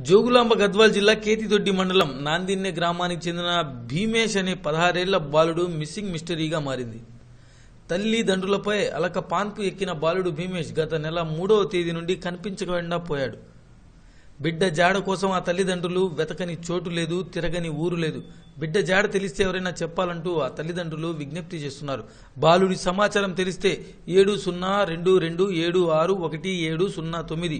జోగులాంబ గద్వాల్ జిల్లా కేతిదొడ్డి మండలం నాందిన్నె గ్రామానికి చెందిన భీమేష్ అనే 16 ఏళ్ల బాలుడు మిస్సింగ్ మిస్టరీగా మారింది. తల్లిదండ్రులపై అలక పాన్పు ఎక్కిన బాలుడు భీమేష్ గత నెల 3వ తేదీ నుండి కనిపించకుండా పోయాడు. బిడ్డ జాడ కోసం ఆ తల్లిదండ్రులు వెతకని చోటు లేదు, తిరగని ఊరు లేదు. బిడ్డ జాడ తెలిస్తే ఎవరైనా చెప్పాలంటూ ఆ తల్లిదండ్రులు విజ్ఞప్తి చేస్తున్నారు. బాలుడి సమాచారం తెలిస్తే 7022761709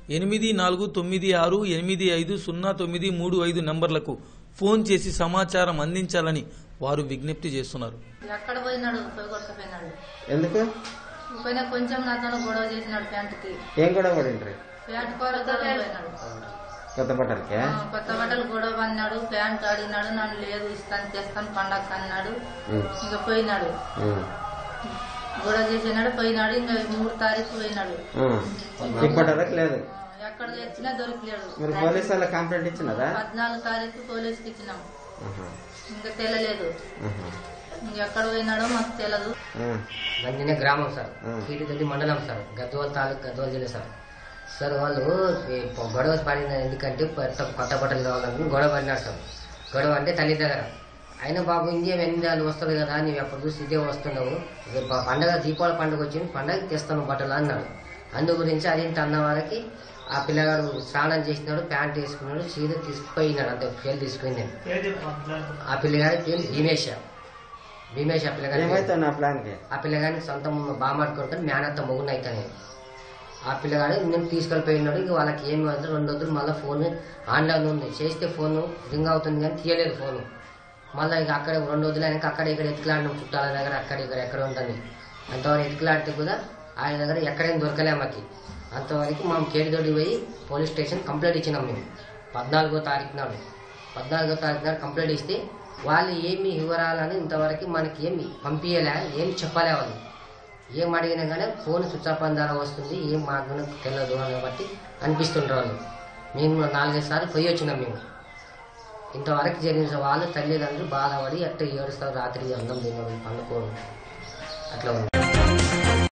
8496850935 నంబర్లకు ఫోన్ చేసి సమాచారం అందించాలని వారు విజ్ఞప్తి చేస్తున్నారు. ఎక్కడ పోయినాడు? పోయినాడు. ఎందుకు పోయినా కొంచెం నాతో గొడవ చేసినాడు. ప్యాంటుకి ఏం గొడవ పడిండ్రు? ప్యాంట్ కొరత పోయినాడు. కొత్త బట్టలకే కొత్త బట్టలు గొడవ అన్నాడు. ప్యాంట్ అడిగినాడు. నన్ను లేదు ఇస్తాను చేస్తాను పండగ అన్నాడు. ఇంకా పోయినాడు. గొడవ చేసినాడు. పోయినాడు. ఇంకా 3 తారీఖు పోయినాడు. ఇప్పటివరకు లేదు. ఎక్కడ తెచ్చినా దొరకలేడు. మరి పోలీసు వాళ్ళ కంప్లైంట్ ఇచ్చినదా? 14 తారీఖు పోలీసుకి ఇచ్చినాం. ఇంకా తెలియలేదు. ఎక్కడ పోయినాడో మాకు తెలియదు. నందినే గ్రామం సార్, కేతిదొడ్డి మండలం సార్, గద్వాల్ తాలూకు, గద్వాల్ జిల్లా సార్. సార్ వాళ్ళు గొడవ పడిన ఎందుకంటే కొత్త బట్టలు కావాలని గొడవ పడినాడు సార్. గొడవ అంటే తల్లి దగ్గర అయినా బాబు ఇండియా ఎన్ని వస్తుంది కదా, నీవు ఎప్పుడు చూసి ఇదే వస్తున్నావు, పండగ దీపావళి పండుగ వచ్చింది, పండగకి తెస్తాను బట్టలు అన్నాడు. అందు గురించి అదేంటి అన్న వారికి ఆ పిల్లగాడు స్నానం చేసినాడు, ప్యాంట్ వేసుకున్నాడు, చీర తీసుకుపోయినాడు. అంతే పేరు తీసుకుని ఆ పిల్లగాడి పేరు భీమేష్. ఆ పిల్లగాడికి సొంత బామాడుకుంటాను మేనత్త మొగుడు అవుతాను. ఆ పిల్లగాడు నేను తీసుకెళ్ళిపోయినాడు. ఇక వాళ్ళకి ఏమి 2 రోజులు మళ్ళీ ఫోన్ ఆన్లైన్ ఉంది, చేస్తే ఫోన్ రింగ్ అవుతుంది కానీ తీయలేదు ఫోను. మళ్ళీ ఇక అక్కడ 2 రోజులు అయినాక అక్కడ ఇక్కడ ఎత్తులాడినాం, చుట్టాల దగ్గర అక్కడ ఇక్కడ ఎక్కడ ఉంటుంది. అంతవరకు ఎత్తులాడితే కూడా ఆయన దగ్గర ఎక్కడైనా దొరకలే మాకు. అంతవరకు మేము కేతిదొడ్డి పోయి పోలీస్ స్టేషన్ కంప్లైంట్ ఇచ్చినాం. మేము 14వ తారీఖు నాడు కంప్లైంట్ ఇస్తే వాళ్ళు ఏమి వివరాలని ఇంతవరకు మనకి ఏమి పంపించలే, ఏమి చెప్పలే. వాళ్ళు ఏం అడిగినా కానీ ఫోన్ స్విచ్ ఆఫ్ ద్వారా వస్తుంది, ఏం మాకు తెలియదు అని బట్టి అనిపిస్తుంటారు వాళ్ళు. మేము 4-5 సార్లు పోయి వచ్చినాం. మేము ఇంతవరకు జరిగిన వాళ్ళు తల్లిదండ్రులు బాధపడి అట్ట ఏడుస్తారు. రాత్రి అన్నం తినడం పండుకోవడం అట్లా ఉంది.